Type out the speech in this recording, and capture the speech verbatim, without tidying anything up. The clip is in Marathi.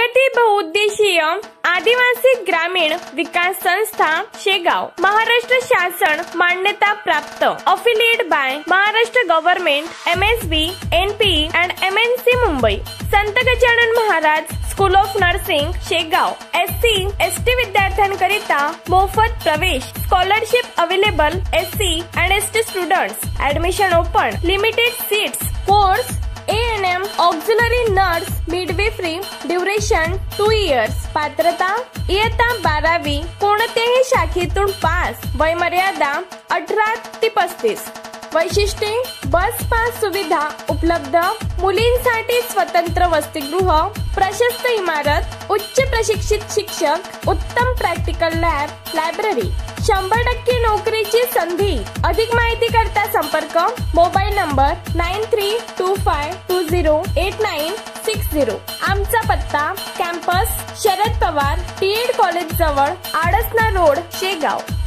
प्रगती बहुउद्देशीय आदिवासी ग्रामीण विकास संस्था शेगाव, महाराष्ट्र शासन मान्यता प्राप्त, affiliate by Maharashtra government, M S B, N P and M N C Mumbai, Sant Gajanan Maharaj school of nursing Shegaon, S C S T विद्यार्थ्यांकरिता मोफत प्रवेश, scholarship available S C and S T students, admission open, limited seats, course A N M auxiliary nurse midwifery, duration two years, पात्रता इयत्ता बारावी, कोणत्याही शाखेतून पास, वयमर्यादा अठरा ते पस्तीस, वैशिष्ट्ये बस पास सुविधा उपलब्ध, मुलींसाठी स्वतंत्र वसतिगृह, प्रशस्त इमारत, उच्च प्रशिक्षित शिक्षक, उत्तम प्रॅक्टिकल लॅब, लायब्ररी, शंभर टक्के नोकरीची संधी। अधिक माहिती करता संपर्क mobile number nine three two five two zero eight nine six zero. आमचा पत्ता campus Sharad Pawar T Ed college जवळ, आडसना रोड, शेगाव।